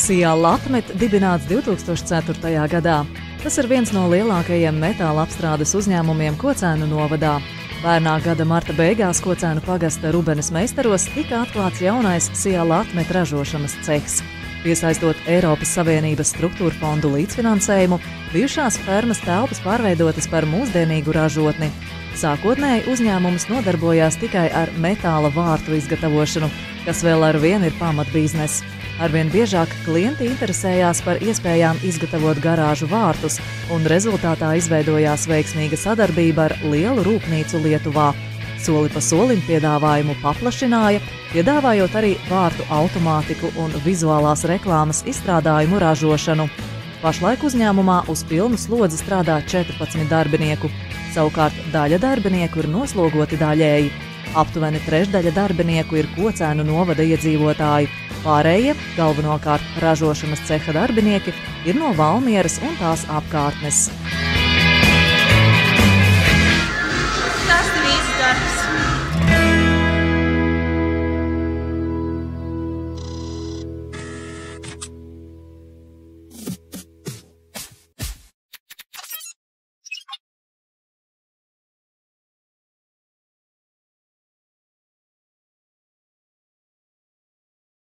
Sijā Latmet dibināts 2004. gadā. Tas ir viens no lielākajiem metāla apstrādes uzņēmumiem Kocēnu novadā. Pērnā gada marta beigās Kocēnu pagasta Rubenes meistaros tika atklāts jaunais Sijā Latmet ražošanas cehs. Piesaistot Eiropas Savienības struktūra fondu līdzfinansējumu, bijušās fermas telpas pārveidotas par mūsdienīgu ražotni. Sākotnēji uzņēmums nodarbojās tikai ar metāla vārtu izgatavošanu, kas vēl ar vienu ir pamatbizness. Arvien biežāk klienti interesējās par iespējām izgatavot garāžu vārtus, un rezultātā izveidojās veiksmīga sadarbība ar lielu rūpnīcu Lietuvā. Soli pa solim piedāvājumu paplašināja, piedāvājot arī vārtu automātiku un vizuālās reklāmas izstrādājumu ražošanu. Pašlaik uzņēmumā uz pilnu slodzi strādā 14 darbinieku, savukārt daļa darbinieku ir noslogoti daļēji. Aptuveni trešdaļa darbinieku ir Kocēnu novada iedzīvotāji. Pārējie, galvenokārt ražošanas ceha darbinieki, ir no Valmieras un tās apkārtnes.